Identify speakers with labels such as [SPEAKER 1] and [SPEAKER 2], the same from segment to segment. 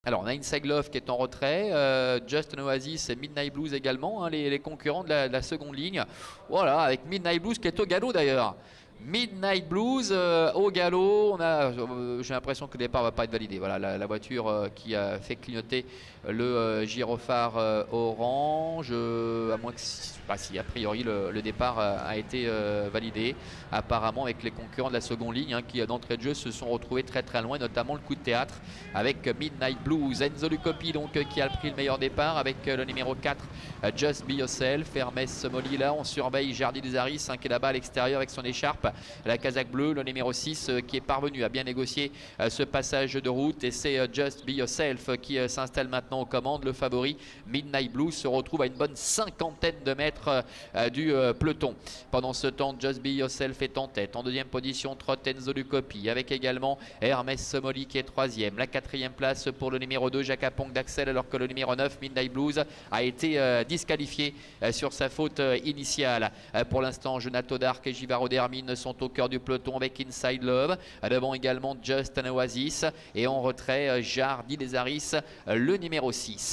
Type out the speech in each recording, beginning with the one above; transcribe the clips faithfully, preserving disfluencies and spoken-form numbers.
[SPEAKER 1] Alors on a Inside Love qui est en retrait, euh, Just an Oasis et Midnight Blues également, hein, les, les concurrents de la, de la seconde ligne. Voilà, avec Midnight Blues qui est au galop d'ailleurs. Midnight Blues euh, au galop, on a, euh, j'ai l'impression que le départ va pas être validé. Voilà la, la voiture euh, qui a fait clignoter le euh, gyrophare euh, orange, euh, à moins que si, bah, si a priori le, le départ a, a été euh, validé. Apparemment avec les concurrents de la seconde ligne hein, qui d'entrée de jeu se sont retrouvés très très loin, notamment le coup de théâtre avec Midnight Blues. Enzo Lucopi donc qui a pris le meilleur départ avec le numéro quatre Just Be Yourself. Hermès Molly là, on surveille Jardy des Aris hein, qui est là-bas à l'extérieur avec son écharpe, la casaque bleue, le numéro six euh, qui est parvenu à bien négocier euh, ce passage de route, et c'est euh, Just Be Yourself euh, qui euh, s'installe maintenant aux commandes. Le favori Midnight Blues se retrouve à une bonne cinquantaine de mètres euh, du euh, peloton. Pendant ce temps, Just Be Yourself est en tête. En deuxième position, Trot Enzo Lucopi avec également Hermès Molly qui est troisième. La quatrième place pour le numéro deux Jacques Apong d'Axel, alors que le numéro neuf Midnight Blues a été euh, disqualifié euh, sur sa faute euh, initiale. Euh, pour l'instant, Jonato Dark et Givaro Dermine sont au cœur du peloton avec Inside Love. Devant également Just an Oasis. Et en retrait, Jardy des Aris, le numéro six.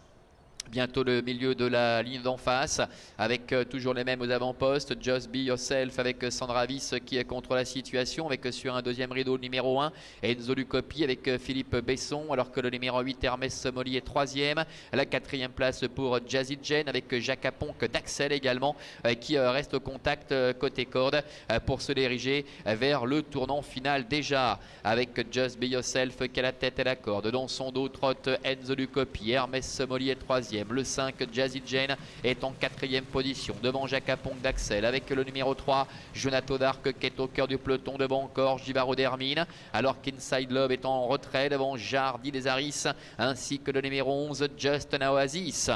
[SPEAKER 1] Bientôt le milieu de la ligne d'en face avec euh, toujours les mêmes aux avant-postes. Just Be Yourself avec euh, Sandra Viss euh, qui est contre la situation avec euh, sur un deuxième rideau le numéro un Enzo Lucopi avec euh, Philippe Besson, alors que le numéro huit Hermès Molly est troisième. La quatrième place pour Jazzy Jane avec euh, Jacques Aponc d'Axel également euh, qui euh, reste au contact euh, côté corde euh, pour se diriger euh, vers le tournant final déjà avec Just Be Yourself qui a la tête et la corde. Dans son dos trotte Enzo Lucopi. Hermès Molly est troisième. Le cinq Jazzy Jane est en quatrième position devant Jacques Aponc d'Axel avec le numéro trois Jonato Dark qui est au cœur du peloton. Devant encore Givaro Dermine, alors qu'Inside Love est en retrait devant Jardy des Aris ainsi que le numéro onze Just an Oasis.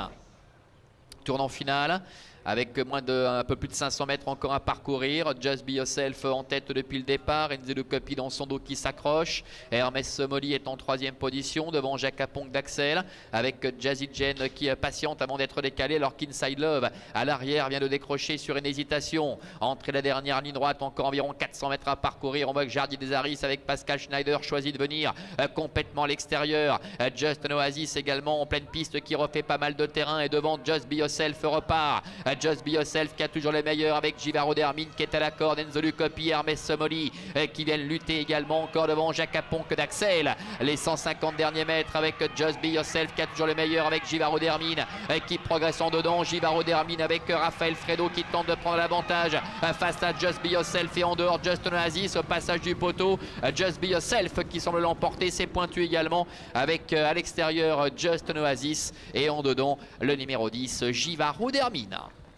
[SPEAKER 1] Tournant final avec moins de un peu plus de cinq cents mètres encore à parcourir. Just Be Yourself en tête depuis le départ. Enzo Lucopi dans son dos qui s'accroche. Hermès Molly est en troisième position devant Jacques Aponc d'Axel avec Jazzy Jane qui patiente avant d'être décalé, alors qu'Inside Love à l'arrière vient de décrocher sur une hésitation. Entre la dernière ligne droite, encore environ quatre cents mètres à parcourir. On voit que Jardy des Aris avec Pascal Schneider choisit de venir euh, complètement à l'extérieur. Euh, Just an Oasis également en pleine piste qui refait pas mal de terrain, et devant Just Be Yourself repart. Just Be Yourself qui a toujours les meilleurs avec Givaro Dermine qui est à la corde, Enzo Lucopi, Hermès Molly qui viennent lutter également encore devant Jacques Aponc d'Axel. Les cent cinquante derniers mètres avec Just Be Yourself qui a toujours les meilleurs avec Givaro Dermine qui progresse en dedans. Givaro Dermine avec Raphaël Fredo qui tente de prendre l'avantage face à Just Be Yourself, et en dehors Just an Oasis au passage du poteau. Just Be Yourself qui semble l'emporter, c'est pointu également avec à l'extérieur Just an Oasis, et en dedans le numéro dix Givaro Dermine.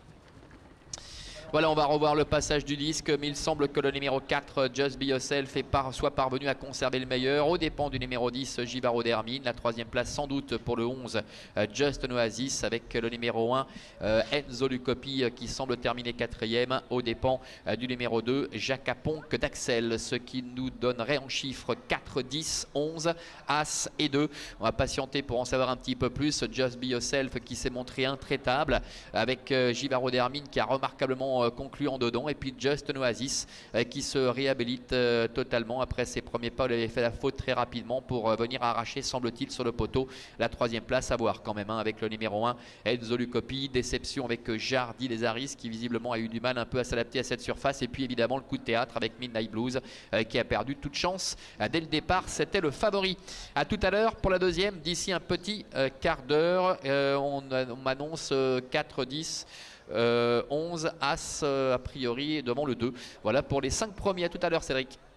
[SPEAKER 1] Voilà, on va revoir le passage du disque, mais il semble que le numéro quatre, Just Be Yourself, est par, soit parvenu à conserver le meilleur, aux dépens du numéro dix, Givaro Dermine. La troisième place sans doute pour le onze, Just an Oasis, avec le numéro un, euh, Enzo Lucopi, qui semble terminer quatrième, aux dépens euh, du numéro deux, Jacques Aponc d'Axel, ce qui nous donnerait en chiffres quatre, dix, onze, As et deux. On va patienter pour en savoir un petit peu plus. Just Be Yourself qui s'est montré intraitable, avec euh, Givaro Dermine qui a remarquablement conclu en dedans, et puis Just an Oasis euh, qui se réhabilite euh, totalement après ses premiers pas. Il avait fait la faute très rapidement pour euh, venir arracher, semble-t-il, sur le poteau la troisième place, à voir quand même hein, avec le numéro un Enzo Lucopi. Déception avec euh, Jardy des Aris qui visiblement a eu du mal un peu à s'adapter à cette surface, et puis évidemment le coup de théâtre avec Midnight Blues euh, qui a perdu toute chance euh, dès le départ. C'était le favori. À tout à l'heure pour la deuxième, d'ici un petit euh, quart d'heure. euh, on, on m'annonce euh, quatre, dix, Euh, onze, As euh, a priori devant le deux. Voilà pour les cinq premiers. À tout à l'heure Cédric.